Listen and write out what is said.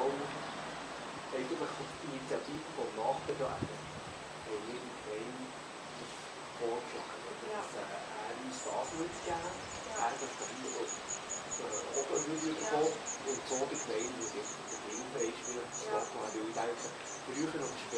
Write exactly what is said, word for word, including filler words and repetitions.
allem eigentlich die Initiative vom Nachbetragen haben wir in Gemeinde vorgeschlagen, dass er uns das würde geben, er das hier oben würde bekommen und so die Gemeinde, die sich der Filmpreis das Wort machen, weil ich denke, früher oder